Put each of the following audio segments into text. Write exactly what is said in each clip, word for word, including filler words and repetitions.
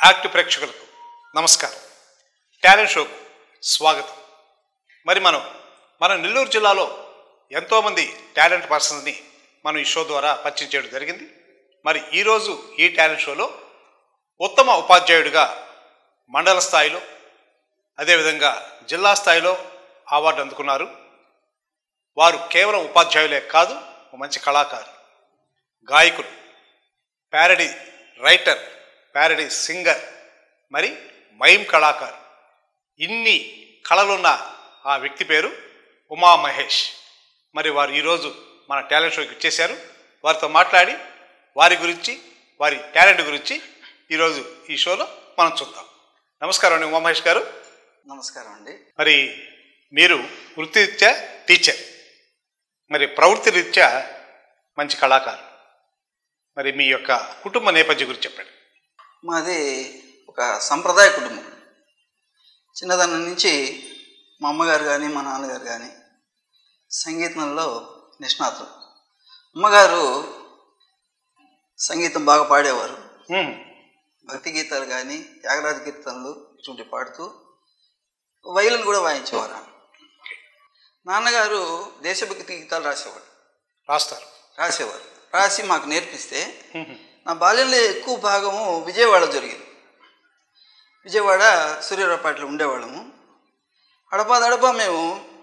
Active ప్రేక్షకులకు నమస్కారం. Talent షోకు స్వాగతం. మరి మనం మన నెల్లూరు జిల్లాలో ఎంతోమంది టాలెంట్ పర్సన్స్ని మనం ఈ షో ద్వారా పరిచయం చేయడం జరిగింది. మరి ఈరోజు ఈ టాలెంట్ షోలో ఉత్తమ ఉపాధ్యాయుడిగా మండల స్థాయిలో అదేవిధంగా జిల్లా స్థాయిలో అవార్డు అందుకున్నారు. వారు కేవలం ఉపాధ్యాయులే కాదు, ఒక మంచి కళాకారు, గాయకులు, ప్యారడీ రైటర్, ప్యారడీ సింగర్, మరి మైమ్ కళాకారు. ఇన్ని కళలున్న ఆ వ్యక్తి పేరు ఉమా మహేష్. మరి వారు ఈరోజు మన టాలెంట్ షోకి ఇచ్చేశారు. వారితో మాట్లాడి వారి గురించి, వారి టాలెంట్ గురించి ఈరోజు ఈ షోలో మనం చూద్దాం. నమస్కారం అండి ఉమా మహేష్ గారు. నమస్కారం అండి. మరి మీరు వృత్తిరీత్యా టీచర్, మరి ప్రవృత్తి రీత్యా మంచి కళాకారు. మరి మీ యొక్క కుటుంబ నేపథ్యం గురించి చెప్పండి. మాది ఒక సంప్రదాయ కుటుంబం. చిన్నదనం నుంచి మా అమ్మగారు కానీ మా నాన్నగారు కానీ సంగీతంలో నిష్ణాతులు. అమ్మగారు సంగీతం బాగా పాడేవారు. భక్తి గీతాలు కానీ త్యాగరాజ కీర్తనలు ఇటువంటి పాడుతూ వైలిన్ కూడా వాయించేవారు. నాన్నగారు దేశభక్తి గీతాలు రాసేవారు రాస్తారు రాసేవారు రాసి మాకు నేర్పిస్తే నా బాల్యంలో ఎక్కువ భాగము విజయవాడ జరిగింది. విజయవాడ సూర్యారావుపేటలో ఉండేవాళ్ళము. అడపా దడపా మేము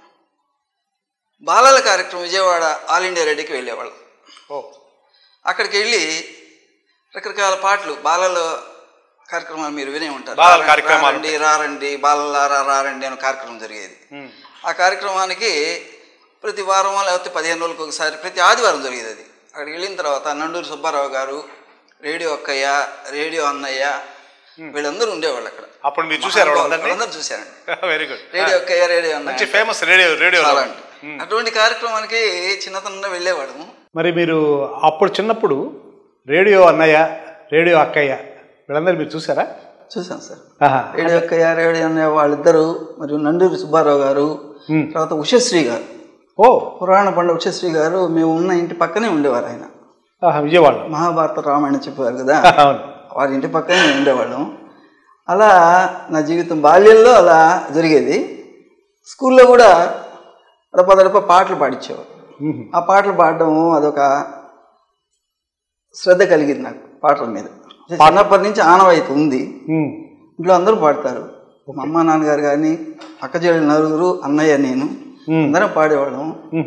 బాలల కార్యక్రమం విజయవాడ ఆల్ ఇండియా రెడీకి వెళ్ళేవాళ్ళం. ఓ అక్కడికి వెళ్ళి రకరకాల పాటలు, బాలల కార్యక్రమాలు మీరు వినే ఉంటారు. రారండి రారండి బాలలారా రారండి అనే కార్యక్రమం జరిగేది. ఆ కార్యక్రమానికి ప్రతి వారం లేకపోతే పదిహేను రోజులకు ఒకసారి ప్రతి ఆదివారం జరిగేది. అది అక్కడికి వెళ్ళిన తర్వాత నండూరి సుబ్బారావు గారు, రేడియో అక్కయ్య, రేడియో అన్నయ్య, వీళ్ళందరూ ఉండేవాళ్ళు అక్కడ. అప్పుడు మీరు చూసారు? అందరూ చూశారండి. Very good. రేడియో అక్కయ్య, రేడియో అన్నయ్య ఫేమస్ రేడియో రేడియో అటువంటి కార్యక్రమానికి చిన్నతనంలో వెళ్ళేవాడము. మరి మీరు అప్పుడు చిన్నప్పుడు రేడియో అన్నయ్య, రేడియో అక్కయ్య వీళ్ళందరూ మీరు చూసారా? చూసాను సార్. రేడియో అక్కయ్య, రేడియో అన్నయ్య వాళ్ళిద్దరు, మరియు నండూరి సుబ్బారావు గారు, తర్వాత ఉషశ్రీ గారు, ఓ పురాణ పండ ఉషశ్రీ గారు మేము ఉన్న ఇంటి పక్కనే ఉండేవారు. ఆయన విజయవాడ మహాభారత రామాయణం చెప్పేవారు కదా, వారి ఇంటి పక్కనే ఉండేవాళ్ళం. అలా నా జీవితం బాల్యంలో అలా జరిగేది. స్కూల్లో కూడా అడపదడప పాటలు పాడించేవారు. ఆ పాటలు పాడడం అదొక శ్రద్ధ కలిగింది నాకు పాటల మీద. చిన్నప్పటి నుంచి ఆనవాయితీ ఉంది. ఇంట్లో అందరూ పాడతారు. మా అమ్మ నాన్నగారు కానీ, అక్కచెల్లెలు నలుగురు, అన్నయ్య, నేను అందరం పాడేవాళ్ళం.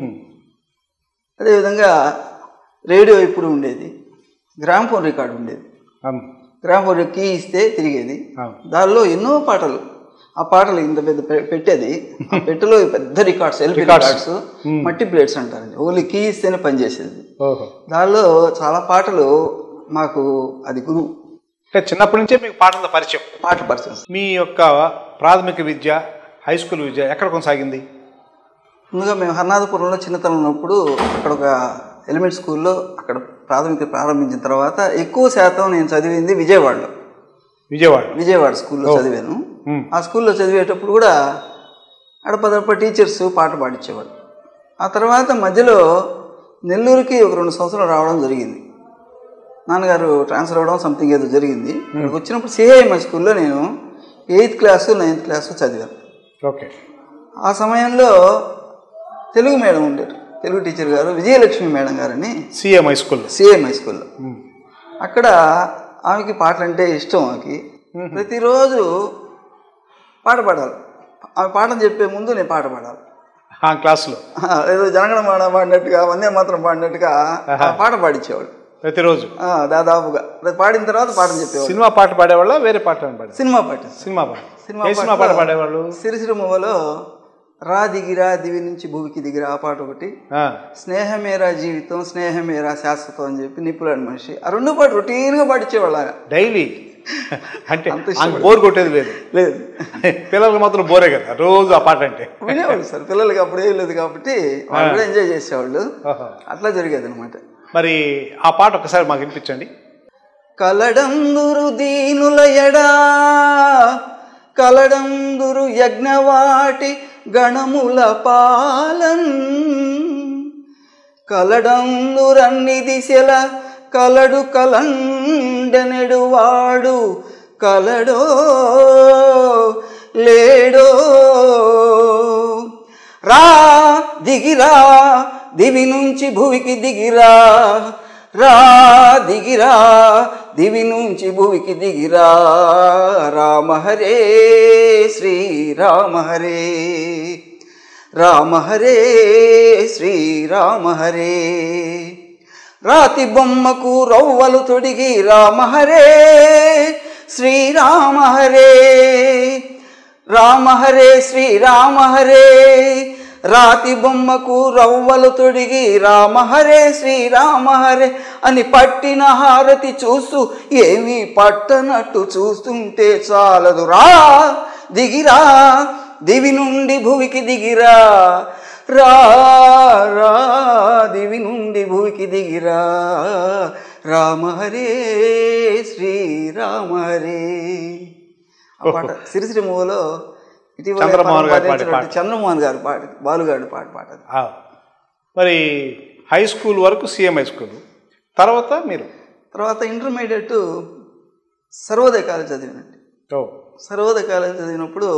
అదేవిధంగా రేడియో ఇప్పుడు ఉండేది, గ్రామ్ఫోన్ రికార్డు ఉండేది. గ్రామ్ఫోన్ కీ ఇస్తే తిరిగేది. దానిలో ఎన్నో పాటలు, ఆ పాటలు ఇంత పెద్ద పెట్టేది. ఆ పెట్టెలో పెద్ద రికార్డ్స్, ఎల్పి రికార్డ్స్, మట్టి ప్లేట్స్ అంటారండి. ఓన్లీ కీ ఇస్తేనే పనిచేసేది. దానిలో చాలా పాటలు మాకు అది గురువు. చిన్నప్పటి నుంచే మీకు పాటల పరిచయం పాటల పరిచయం. మీ యొక్క ప్రాథమిక విద్య, హై స్కూల్ విద్య ఎక్కడ కొనసాగింది? ముందుగా మేము హర్నాథపురంలో చిన్నతనం ఉన్నప్పుడు అక్కడ ఒక ఎలిమెంట్ స్కూల్లో అక్కడ ప్రాథమిక ప్రారంభించిన తర్వాత ఎక్కువ శాతం నేను చదివింది విజయవాడలో. విజయవాడ విజయవాడ స్కూల్లో చదివాను. ఆ స్కూల్లో చదివేటప్పుడు కూడా అడపదడప టీచర్స్ పాట పాడించేవాడు. ఆ తర్వాత మధ్యలో నెల్లూరుకి ఒక రెండు సంవత్సరాలు రావడం జరిగింది. నాన్నగారు ట్రాన్స్ఫర్ అవ్వడం సంథింగ్ ఏదో జరిగింది. ఇక్కడికి వచ్చినప్పుడు సిఐఎంఐ స్కూల్లో నేను ఎయిత్ క్లాసు నైన్త్ క్లాసు చదివాను. ఓకే. ఆ సమయంలో తెలుగు మేడం ఉండేది, తెలుగు టీచర్ గారు విజయలక్ష్మి మేడం గారని, సిఎంఐ స్కూల్ సిఎంఐ స్కూల్లో. అక్కడ ఆమెకి పాటలు అంటే ఇష్టం. ఆమెకి ప్రతిరోజు పాట పాడాలి. ఆమె పాటలు చెప్పే ముందు నేను పాట పాడాలి ఆ క్లాసులో. ఏదో జనగణమన పాడినట్టుగా, వందే మాత్రం పాడినట్టుగా పాట పాడించేవాడు ప్రతిరోజు దాదాపుగా. పాడిన తర్వాత పాటలు చెప్పేవాడు. సినిమా పాట పాడేవాళ్ళ వేరే పాట? సినిమా పాట. సినిమా పాట సినిమా పాట పాడేవాళ్ళు. సిరిసిరిమూవలో రా దిగిరా దివి నుంచి భూమికి దిగిరా ఆ పాట ఒకటి, స్నేహమేరా జీవితం స్నేహమేరా శాశ్వతం అని చెప్పి నిప్పులాంటి మనిషి, ఆ రెండు పాట రొటీన్గా పాటించేవాళ్ళ డైలీ. అంటే బోర్ కొట్టేది లేదు లేదు పిల్లలకి మాత్రం బోరే కదా రోజు ఆ పాట అంటే వినేవాళ్ళు సార్. పిల్లలకి అప్పుడే లేదు కాబట్టి వాళ్ళు కూడా ఎంజాయ్ చేసేవాళ్ళు. అట్లా జరిగేది అనమాట. మరి ఆ పాట ఒకసారి మాకు వినిపించండి. కలడందురు దీనుల ఎడా కలడందురు యజ్ఞవాటి గణముల పాలన్ కలడందురన్ని దిశల కలడు కలండనెడు వాడు కలడో లేడో రా దిగిరా దివి నుంచి భువికి దిగిరా రా దిగిరా దివి నుంచి భువికి దిగిరా రామ హరే శ్రీరామ హరే రామ హరే శ్రీరామ హరే రాతి బొమ్మకు రవ్వలు తొడిగి రామ హరే శ్రీరామ హరే రామ హరే శ్రీరామ హరే రాతి బొమ్మకు రవ్వలు తొడిగి రామ హరే శ్రీరామ హరే అని పట్టిన హారతి చూస్తూ ఏమీ పట్టనట్టు చూస్తుంటే చాలదు రా దిగిరా దివి నుండి భువికి దిగిరా రా రా దివి నుండి భువికి దిగిరా రామ హరే శ్రీరామ హరే. ఆ పాట సిరిసిరి మూవలో ఇటీవల చంద్రమోహన్ గారు పాట బాలుగాడు పాట పాట మరి హై స్కూల్ వరకు సీఎం హై స్కూల్, తర్వాత మీరు తర్వాత ఇంటర్మీడియట్ సర్వోదయ కాలేజ్ చదివినండి. సర్వోదయ కాలేజ్ చదివినప్పుడు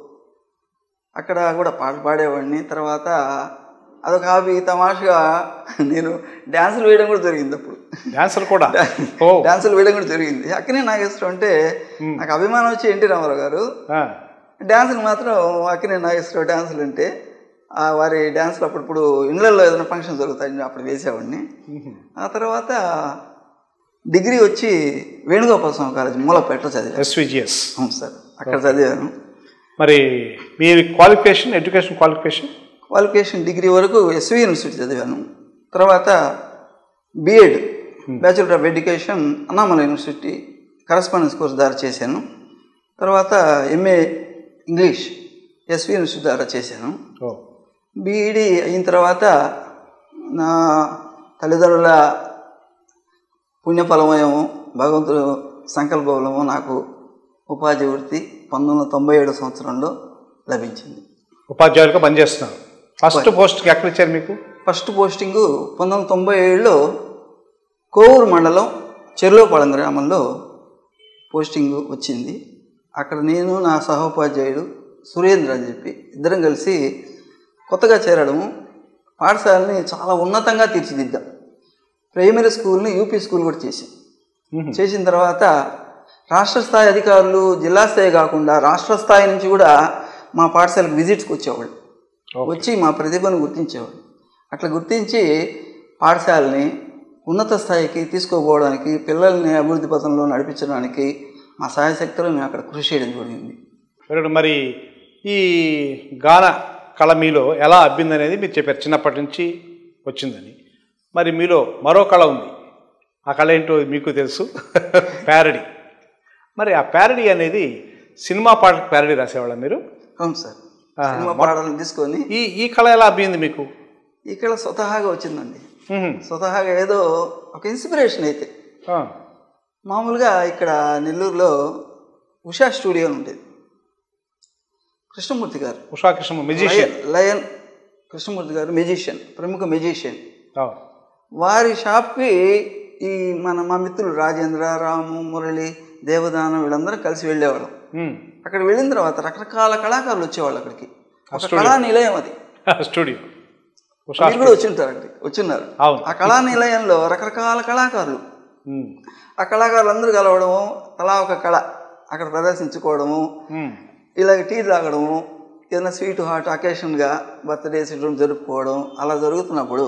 అక్కడ కూడా పాట పాడేవాడిని. తర్వాత అదొక హాబీ తమాషగా నేను డ్యాన్సులు వేయడం కూడా జరిగింది. అప్పుడు డ్యాన్సులు కూడా డ్యాన్సులు వేయడం కూడా జరిగింది. అక్కనే నాగేశ్వరం అంటే నాకు అభిమానం వచ్చి ఎన్టీ రామారావు గారు. డ్యాన్సులు మాత్రం అక్కనే నాగేశ్వరరావు డ్యాన్సులు అంటే వారి డ్యాన్సులు అప్పుడప్పుడు ఇళ్ళల్లో ఏదైనా ఫంక్షన్ జరుగుతాయి అప్పుడు వేసేవాడిని. ఆ తర్వాత డిగ్రీ వచ్చి వేణుగోపాల స్వామి కాలేజ్ మూలపేటలో చదివాను. ఎస్విజిఎస్. అవును సార్, అక్కడ చదివాను. మరి మీ qualification education qualification qualification degree వరకు ఎస్వి యూనివర్సిటీ చదివాను. తర్వాత BEd bachelor of education Annamalai university correspondence course ద్వారా చేశాను. తర్వాత ఎంఏ ఇంగ్లీష్ ఎస్వి యూనివర్సిటీ ద్వారా చేశాను. బీఈడి అయిన తర్వాత నా తల్లిదండ్రుల పుణ్యఫలమయము భగవంతుడు సంకల్పబలము నాకు ఉపాధ్యాయ వృత్తి పంతొమ్మిది వందల తొంభై ఏడు సంవత్సరంలో లభించింది. ఉపాధ్యాయులుగా పనిచేస్తున్నారు. ఫస్ట్ పోస్ట్కి ఎక్కడ ఇచ్చారు మీకు? ఫస్ట్ పోస్టింగు పంతొమ్మిది వందల తొంభై ఏడులో కోవూరు మండలం చెర్లోపాళెం గ్రామంలో పోస్టింగు వచ్చింది. అక్కడ నేను నా సహోపాధ్యాయుడు సురేంద్ర అని చెప్పి ఇద్దరం కలిసి కొత్తగా చేరడము, పాఠశాలని చాలా ఉన్నతంగా తీర్చిదిద్దాం. ప్రైమరీ స్కూల్ని యూపీ స్కూల్ కూడా చేసాం. చేసిన తర్వాత రాష్ట్ర స్థాయి అధికారులు జిల్లా స్థాయి కాకుండా రాష్ట్ర స్థాయి నుంచి కూడా మా పాఠశాలకు విజిట్స్కి వచ్చేవాళ్ళు. వచ్చి మా ప్రతిభను గుర్తించేవాళ్ళు. అట్లా గుర్తించి పాఠశాలని ఉన్నత స్థాయికి తీసుకుపోవడానికి, పిల్లల్ని అభివృద్ధి పథంలో నడిపించడానికి మా సహాయశక్తిలో మేము అక్కడ కృషి చేయడం జరిగింది. మరి ఈ గాన కళ మీలో ఎలా అబ్బింది అనేది మీరు చెప్పారు, చిన్నప్పటి నుంచి వచ్చిందని. మరి మీలో మరో కళ ఉంది. ఆ కళ ఏంటో మీకు తెలుసు, ప్యారడీ. మరి ఆ ప్యారడీ అనేది సినిమా పాటలకు ప్యారడీ రాసేవాళ్ళ మీరు? అవును సార్, సినిమా పాటలను తీసుకొని. ఈ ఈ కళ ఎలా అబ్బింది మీకు? ఈ కళ స్వతహాగా వచ్చిందండి. స్వతహాగా ఏదో ఒక ఇన్స్పిరేషన్. అయితే మామూలుగా ఇక్కడ నెల్లూరులో ఉషా స్టూడియో ఉండేది. కృష్ణమూర్తి గారు, ఉషా కృష్ణ మెజిషియన్, లయన్ కృష్ణమూర్తి గారు మెజిషియన్, ప్రముఖ మెజిషియన్. వారి షాప్కి ఈ మన మా మిత్రులు రాజేంద్ర, రాము, మురళి, దేవదానం వీళ్ళందరూ కలిసి వెళ్ళేవాళ్ళం. అక్కడ వెళ్ళిన తర్వాత రకరకాల కళాకారులు వచ్చేవాళ్ళు అక్కడికి. ఒక కళా నిలయం అది స్టూడియో. మీరు కూడా వచ్చింటారండి, వచ్చిన్నారు. ఆ కళా నిలయంలో రకరకాల కళాకారులు, ఆ కళాకారులు అందరూ కలవడము, తలా ఒక కళ అక్కడ ప్రదర్శించుకోవడము, ఇలాగ టీ తాగడము, ఏదైనా స్వీట్ హాట్ అకేషన్గా బర్త్డే సిడ్రూమ్ జరుపుకోవడం అలా జరుగుతున్నప్పుడు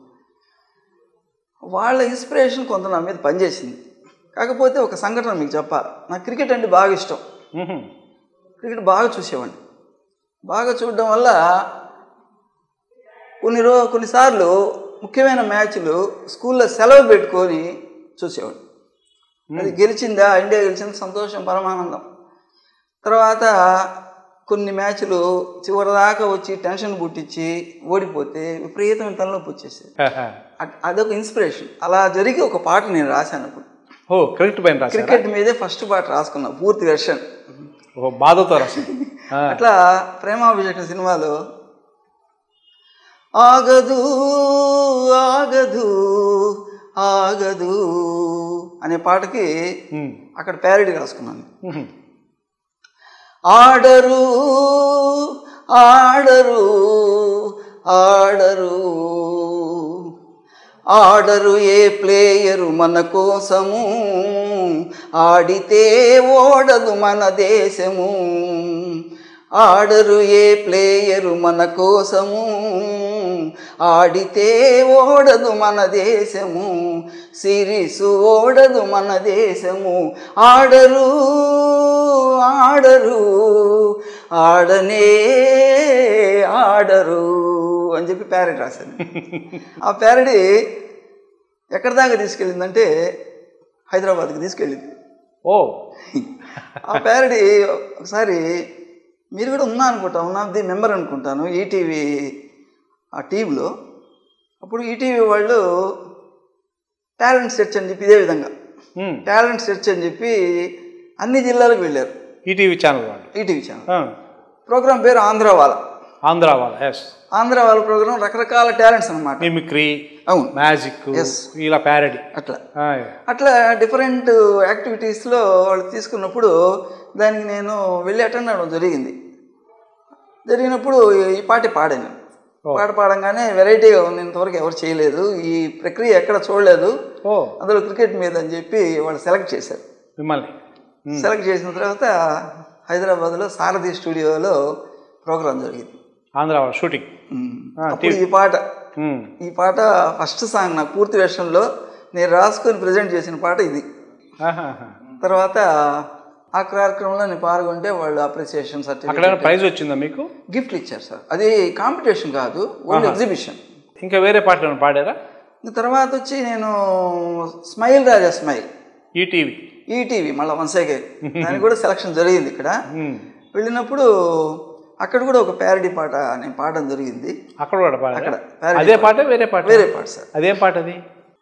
వాళ్ళ ఇన్స్పిరేషన్ కొంత నా మీద పనిచేసింది. కాకపోతే ఒక సంఘటన మీకు చెప్పాలి. నాకు క్రికెట్ అంటే బాగా ఇష్టం. క్రికెట్ బాగా చూసేవాడిని. బాగా చూడడం వల్ల కొన్ని రో కొన్నిసార్లు ముఖ్యమైన మ్యాచ్లు స్కూల్లో సెలవు పెట్టుకొని చూసేవాడిని. అది గెలిచిందా, ఇండియా గెలిచిందా, సంతోషం, పరమానందం. తర్వాత కొన్ని మ్యాచ్లు చివరిదాకా వచ్చి టెన్షన్ పుట్టించి ఓడిపోతే విపరీతమైన తలనొప్పి వచ్చేసేది. అదొక ఇన్స్పిరేషన్. అలా జరిగి ఒక పాట నేను రాశాను అప్పుడు. ఓ క్రికెట్ పైన రాశారా? క్రికెట్ మీదే ఫస్ట్ పాట రాసుకున్నా, పూర్తి వెర్షన్. ఓ బాధతో రాశాను. అట్లా ప్రేమాభిషేకం సినిమాలో ఆగదు ఆగదు ఆగదు అనే పాటకి అక్కడ ప్యారడీ రాసుకున్నాను. ఆడరు ఆడరు ఆడరు ఆడరు ఏ ప్లేయరు మన కోసము, ఆడితే ఓడదు మన దేశము. ఆడరు ఏ ప్లేయరు మన కోసము, ఆడితే ఓడదు మన దేశము. సిరీసు ఓడదు మన దేశము. ఆడరు ఆడరు ఆడనే ఆడరు అని చెప్పి ప్యారడీ రాశాను. ఆ ప్యారడీ ఎక్కడి దాకా తీసుకెళ్ళిందంటే హైదరాబాద్కి తీసుకెళ్ళింది. ఓ ఆ ప్యారడీ ఒకసారి మీరు కూడా ఉన్నా అనుకుంటా, వన్ ఆఫ్ ది మెంబర్ అనుకుంటాను ఈటీవీ ఆ టీంలో. అప్పుడు ఈటీవీ వాళ్ళు టాలెంట్ సెర్చ్ అని చెప్పి ఇదే విధంగా టాలెంట్ సెర్చ్ అని చెప్పి అన్ని జిల్లాలకు వెళ్ళారు. ఈటీవీ ఛానల్ వాళ్ళు ఈటీవీ ఛానల్ ప్రోగ్రామ్ పేరు ఆంధ్రావాల. ఆంధ్రావాల ఎస్ ఆంధ్రావాల ప్రోగ్రామ్ రకరకాల టాలెంట్స్ అనమాట. మిమిక్రీ, అవును, మ్యాజిక్, ఇలా ప్యారడీ, అట్లా అట్లా డిఫరెంట్ యాక్టివిటీస్లో వాళ్ళు తీసుకున్నప్పుడు దానికి నేను వెళ్ళి అటెండ్ అవ్వడం జరిగింది. జరిగినప్పుడు ఈ పాట పాడాను. పాట పాడంగానే వెరైటీగా ఉంది, ఇంతవరకు ఎవరు చేయలేదు, ఈ ప్రక్రియ ఎక్కడ చూడలేదు, అందులో క్రికెట్ మీద అని చెప్పి వాళ్ళు సెలెక్ట్ చేశారు. మిమ్మల్ని సెలెక్ట్ చేసిన తర్వాత హైదరాబాద్లో సారథి స్టూడియోలో ప్రోగ్రామ్ జరిగింది. ఆంధ్ర షూటింగ్. అప్పుడు ఈ పాట ఈ పాట ఫస్ట్ సాంగ్ నాకు పూర్తి వెర్షన్లో నేను రాసుకొని ప్రజెంట్ చేసిన పాట ఇది. తర్వాత ఆ కార్యక్రమంలో నేను పాల్గొంటే వాళ్ళు అప్రిసియేషన్ సర్టిఫికేట్, ప్రైజ్ వచ్చిందా మీకు? గిఫ్ట్లు ఇచ్చారు సార్. అది కాంపిటీషన్ కాదు, ఓన్లీ ఎగ్జిబిషన్. ఇంకా వేరే పాటలు పాడారా? తర్వాత వచ్చి నేను smile Raja smile ETV ETV మళ్ళీ వన్సేగే దానికి కూడా సెలక్షన్ జరిగింది. ఇక్కడ వెళ్ళినప్పుడు అక్కడ కూడా ఒక ప్యారడీ పాట నేను పాడడం జరిగింది. అక్కడ కూడా అక్కడ అదే పాట వేరే పాట వేరే పాట సార్. అదేం పాట అది?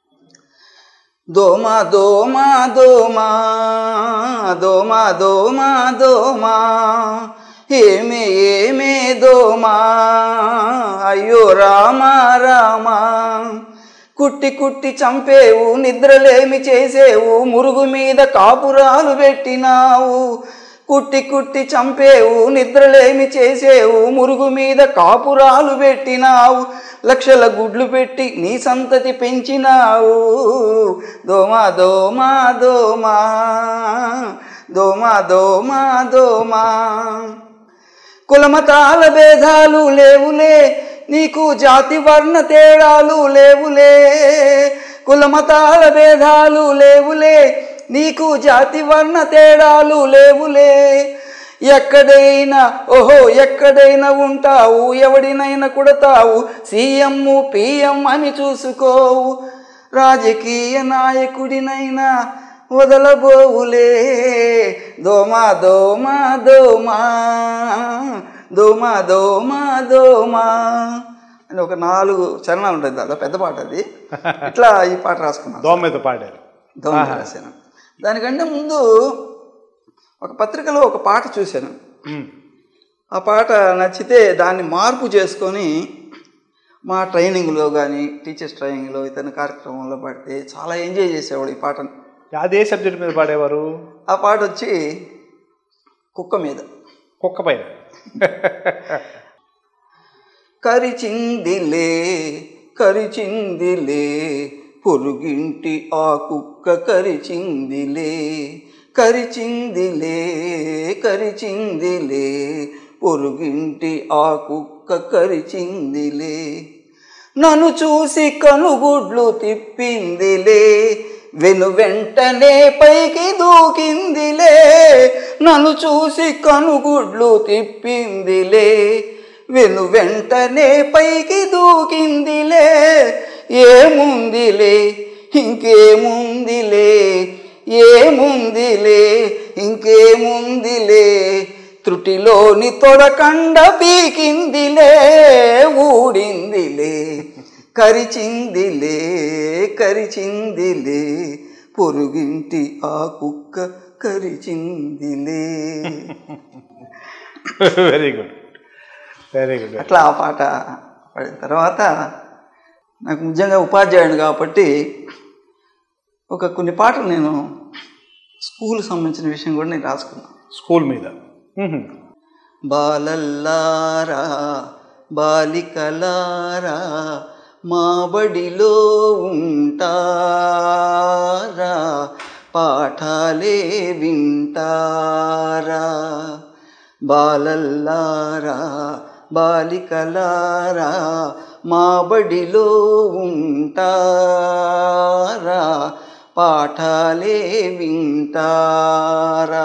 దోమా దోమా దోమా దోమా దోమా దోమా ఏమే ఏమే దోమా అయ్యో రామా రామా కుట్టి కుట్టి చంపేవు నిద్రలేమి చేసేవు మురుగు మీద కాపురాలు పెట్టినావు. కుట్టి కుట్టి చంపేవు నిద్రలేమి చేసేవు మురుగు మీద కాపురాలు పెట్టినావు. లక్షల గుడ్లు పెట్టి నీ సంతతి పెంచినావు. దోమా దోమా దోమా దోమా దోమా దోమా కులమతాల భేదాలు లేవులే నీకు, జాతి వర్ణ తేడాలు లేవులే. కులమతాల భేదాలు లేవులే నీకు, జాతి వర్ణ తేడాలు లేవులే. ఎక్కడైనా ఓహో ఎక్కడైనా ఉంటావు, ఎవడినైనా కొడతావు, సీఎం పిఎం అని చూసుకోవు. రాజకీయ నాయకుడినైనా వదలబోవులే. దోమా దోమా దోమా దోమా దోమా దోమా అని ఒక నాలుగు చరణాలు ఉంటాయి. దాదాపు పెద్ద పాట అది. ఇట్లా ఈ పాట రాసుకున్నాను. దోమ మీద పాడారు. దోమ రాశాను. దానికంటే ముందు ఒక పత్రికలో ఒక పాట చూశాను. ఆ పాట నచ్చితే దాన్ని మార్పు చేసుకొని మా ట్రైనింగ్లో కానీ టీచర్స్ ట్రైనింగ్లో ఇతని కార్యక్రమంలో పాడితే చాలా ఎంజాయ్ చేసేవాడు ఈ పాటను. అదే సబ్జెక్ట్ మీద పాడేవారు. ఆ పాట వచ్చి కుక్క మీద. కుక్క పైన కరిచిందిలే కరిచిందిలే పొరుగింటి ఆ కుక్క కరిచిందిలే. కరిచిందిలే కరిచిందిలే పొరుగింటి ఆ కుక్క కరిచిందిలే. నన్ను చూసి కనుగుడ్లు తిప్పిందిలే, వెను వెంటనే పైకి దూకిందిలే. నన్ను చూసి కనుగుడ్లు తిప్పిందిలే, వెను వెంటనే పైకి దూకిందిలే. ఏముందిలే ఇంకేముందిలే, ఏముందిలే ఇంకేముందిలే, త్రుటిలోని తొడకండ పీకిందిలే, ఊడిందిలే. కరిచిందిలే కరిచిందిలే పొరుగింటి ఆ కుక్క కరిచిందిలే. Very good very good. అట్లా ఆ పాట పాడిన తర్వాత నాకు నిజంగా ఉపాధ్యాయుడు కాబట్టి ఒక కొన్ని పాటలు నేను స్కూల్కి సంబంధించిన విషయం కూడా నేను రాసుకున్నాను. స్కూల్ మీద బాలల్లారా బాలికలారా మా బడిలో ఉంటారా, పాఠాలే వింటారా. బాలల్లారా బాలికలారా మా బడిలో ఉంటారా, పాఠాలే వింటారా.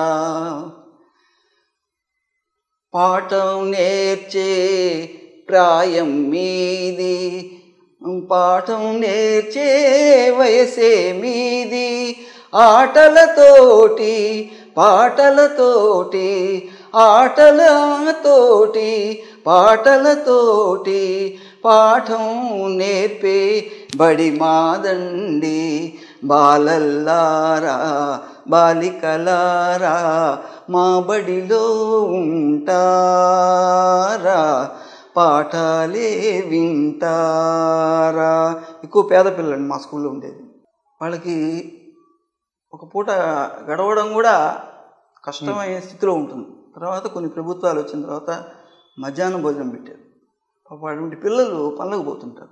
పాఠం నేర్చే ప్రాయం మీది, పాఠం నేర్చే వయసే మీది. ఆటలతోటి పాటలతోటి ఆటలతోటి పాటలతోటి పాఠం నేర్పే బడి మాదండి. బాలల్లారా బాలికలారా మా బడిలో ఉంటారా, పాఠాలే వింటారా. ఎక్కువ పేద పిల్లలండి మా స్కూల్లో ఉండేది. వాళ్ళకి ఒక పూట గడవడం కూడా కష్టమైన స్థితిలో ఉంటుంది. తర్వాత కొన్ని ప్రభుత్వాలు వచ్చిన తర్వాత మధ్యాహ్నం భోజనం పెట్టారు. అటువంటి పిల్లలు పనులకు పోతుంటారు.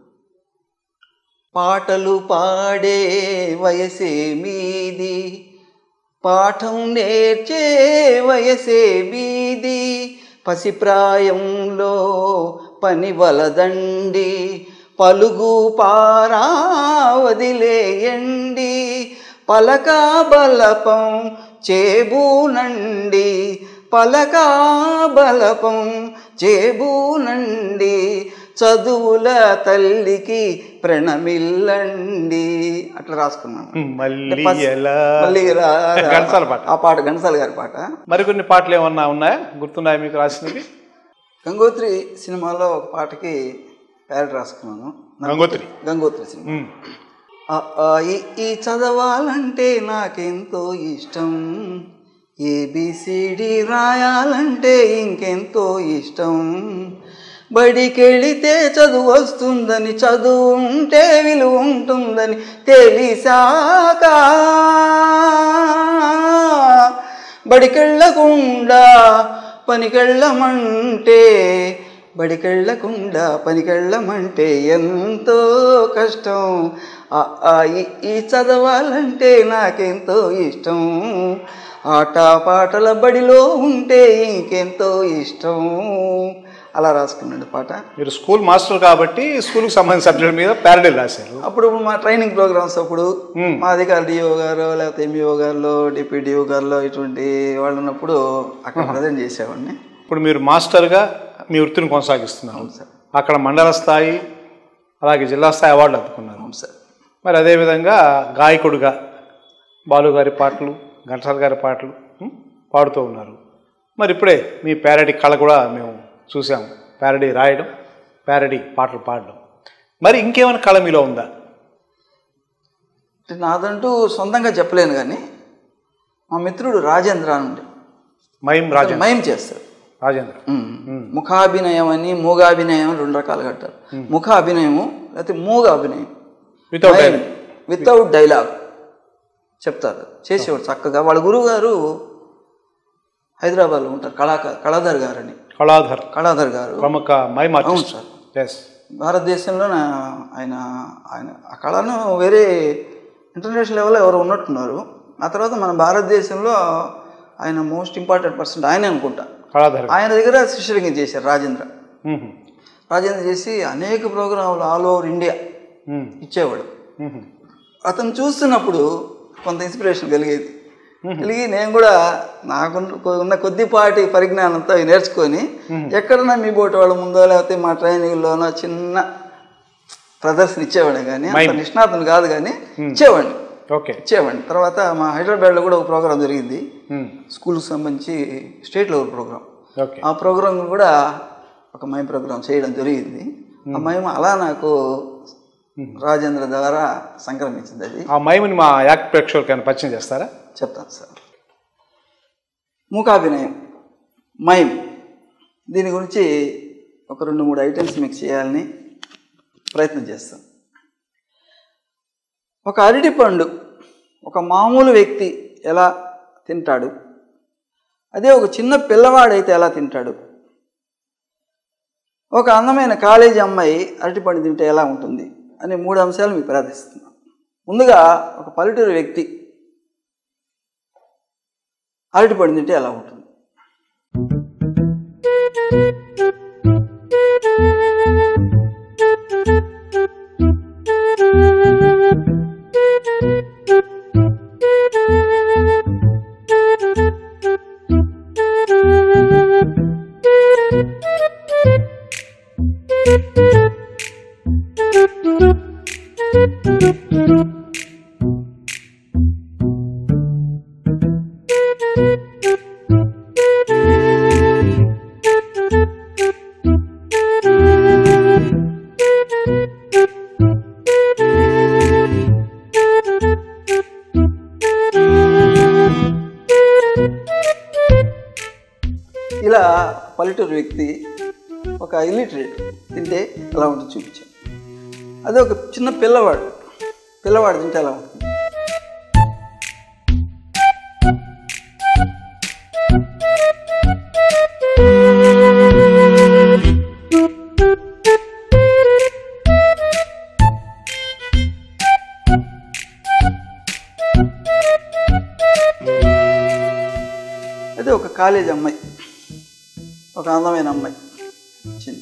పాటలు పాడే వయసే మీది, పాఠం నేర్చే వయసే మీది. పసిప్రాయంలో పని వలదండి, పలుగు పారా వదిలేయండి. పలకా బలపం చేబూనండి, పలకా బలపం చేబూనండి. చదువుల తల్లికి ప్రణమిల్లండి. అట్లా రాసుకున్నాను. ఆ పాట ఘంటసాల గారి పాట. మరికొన్ని పాటలు ఏమన్నా ఉన్నాయా, గుర్తున్నాయా మీకు రాసినవి? గంగోత్రి సినిమాలో ఒక పాటకి ప్యారెట్ రాసుకున్నాను. గంగోత్రి గంగోత్రి సినిమా. ఈ చదవాలంటే నాకెంతో ఇష్టం, ఏబిసిడి రాయాలంటే ఇంకెంతో ఇష్టం. బడికెళితే చదువు వస్తుందని, చదువు ఉంటే విలువ ఉంటుందని తెలిసాక బడికెళ్ళకుండా పనికెళ్ళమంటే, బడికెళ్ళకుండా పనికెళ్ళమంటే ఎంతో కష్టం. ఈ చదవాలంటే నాకెంతో ఇష్టం, ఆట పాటల బడిలో ఉంటే ఇంకెంతో ఇష్టం. అలా రాసుకున్నాడు పాట. మీరు స్కూల్ మాస్టర్ కాబట్టి స్కూల్కి సంబంధించిన సబ్జెక్ట్ మీద ప్యారడీలు రాశారు. అప్పుడు మా ట్రైనింగ్ ప్రోగ్రామ్స్ అప్పుడు మా అధికారులు డిఓ గారు లేకపోతే ఎంఈఓ గారిలో డిప్యూటీ డిఓ గారిలో ఇటువంటి వాళ్ళు ఉన్నప్పుడు అక్కడ ప్రజెంట్ చేసేవాడిని. ఇప్పుడు మీరు మాస్టర్గా మీ వృత్తిని కొనసాగిస్తున్నారు సార్. అక్కడ మండల స్థాయి అలాగే జిల్లా స్థాయి అవార్డులు అందుకున్నారు సార్. మరి అదేవిధంగా గాయకుడుగా బాలు గారి పాటలు, ఘంటసాల గారి పాటలు పాడుతూ ఉన్నారు. మరి ఇప్పుడే మీ ప్యారడీ కళ కూడా మేము చూసాము, ప్యారడీ రాయడం, ప్యారడీ పాటలు పాడడం. మరి ఇంకేమైనా కళ మీలో ఉందా? నాదంటూ సొంతంగా చెప్పలేను, కానీ మా మిత్రుడు రాజేంద్ర నుండి మైమ్ రాజేంద్ర మైమ్ చేస్తాడు. రాజేంద్ర ముఖాభినయం అని మూగాభినయం అని రెండు రకాలు కట్టారు. ముఖాభినయము లేకపోతే మూగ అభినయం, వితౌట్ వితౌట్ డైలాగ్ చెప్తారు, చేసేవాడు చక్కగా. వాళ్ళ గురువు గారు హైదరాబాద్లో ఉంటారు, కళాకారు కళాధర్ గారు అని. కళాధర్ కళాధర్ గారు ప్రముఖ మైమ్ ఆర్టిస్ట్ సార్. భారతదేశంలో ఆయన ఆయన ఆ కళను వేరే ఇంటర్నేషనల్ లెవెల్లో ఎవరు ఉన్నట్టున్నారు. ఆ తర్వాత మన భారతదేశంలో ఆయన మోస్ట్ ఇంపార్టెంట్ పర్సన్ ఆయనే అనుకుంటా. ఆయన దగ్గర శిష్యలింగం చేశారు రాజేంద్ర. రాజేంద్ర చేసి అనేక ప్రోగ్రాంలు ఆల్ ఓవర్ ఇండియా ఇచ్చేవాడు. అతను చూస్తున్నప్పుడు కొంత ఇన్స్పిరేషన్ కలిగేది. కలిగి నేను కూడా నాకు ఉన్న కొద్దిపాటి పరిజ్ఞానంతో నేర్చుకొని ఎక్కడన్నా మీ బోటి వాళ్ళ ముందో లేకపోతే మా ట్రైనింగ్లోనో చిన్న ప్రదర్శన ఇచ్చేవాడిని. కానీ అంత నిష్ణాతుని కాదు, కానీ ఇచ్చేవాడిని ఇచ్చేవాడిని తర్వాత మా హైదరాబాద్లో కూడా ఒక ప్రోగ్రాం జరిగింది, స్కూల్కి సంబంధించి స్టేట్ లెవెల్ ప్రోగ్రాం. ఆ ప్రోగ్రాం కూడా ఒక మైమ్ ప్రోగ్రాం చేయడం జరిగింది. ఆ మైమ్ అలా నాకు రాజేంద్ర ద్వారా సంక్రమించింది. అది ఆ మైమ్ని మా యాక్ట్ ప్రేక్షకులకి పరిచయం చేస్తారా? చెప్తాను సార్. మూకాభినయం మైమ్, దీని గురించి ఒక రెండు మూడు ఐటమ్స్ మీకు చేయాలని ప్రయత్నం చేస్తాం. ఒక అరటి పండు ఒక మామూలు వ్యక్తి ఎలా తింటాడు, అదే ఒక చిన్న పిల్లవాడైతే ఎలా తింటాడు, ఒక అందమైన కాలేజీ అమ్మాయి అరటిపండు తింటే ఎలా ఉంటుంది అనే మూడు అంశాలు మీకు ప్రదర్శిస్తున్నాను. ముందుగా ఒక పల్లెటూరు వ్యక్తి అరటిపండు తింటే ఎలా ఉంటుంది. ఇలా పల్లెటూరు వ్యక్తి ఒక ఇల్లిటరేట్ తింటే ఎలా ఉంటుందో చూపించాను. అదే ఒక చిన్న పిల్లవాడు పిల్లవాడు తింటే ఎలా ఉంటుంది. అదే ఒక కాలేజ్ అమ్మాయి, ఒక అందమైన అమ్మాయి చిన్న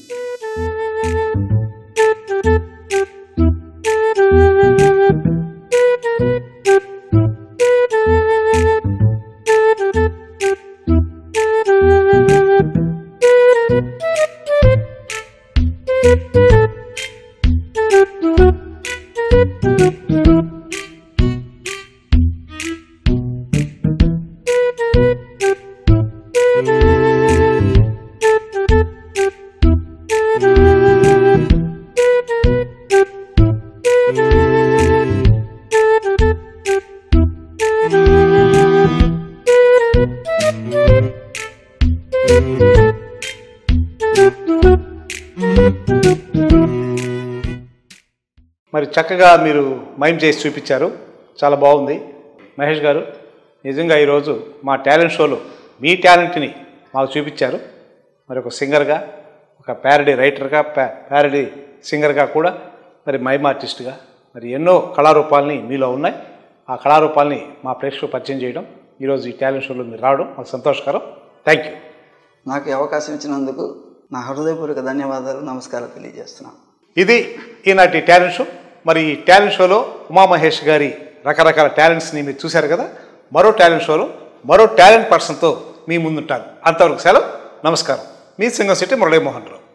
మరి చక్కగా మీరు మైమ్ చేసి చూపించారు, చాలా బాగుంది. మహేష్ గారు, నిజంగా ఈరోజు మా టాలెంట్ షోలో మీ టాలెంట్ని మాకు చూపించారు. మరి ఒక సింగర్గా, ఒక ప్యారడీ రైటర్గా, ప్యా ప్యారడీ సింగర్గా కూడా, మరి మైమ్ ఆర్టిస్ట్గా, మరి ఎన్నో కళారూపాలని మీలో ఉన్నాయి. ఆ కళారూపాలని మా ప్రేక్షకులు పరిచయం చేయడం, ఈరోజు ఈ టాలెంట్ షోలో మీరు రావడం మాకు సంతోషకరం. Thank you. నాకు ఈ అవకాశం ఇచ్చినందుకు నా హృదయపూర్వక ధన్యవాదాలు, నమస్కారాలు తెలియజేస్తున్నాను. ఇది ఈనాటి టాలెంట్ షో. మరి ఈ టాలెంట్ షోలో ఉమామహేష్ గారి రకరకాల టాలెంట్స్ని మీరు చూశారు కదా. మరో టాలెంట్ షోలో మరో టాలెంట్ పర్సన్తో మీ ముందుంటాను. అంతవరకు సెలవు, నమస్కారం. మీ సింగం సిటీ మురళీమోహన్ రావు.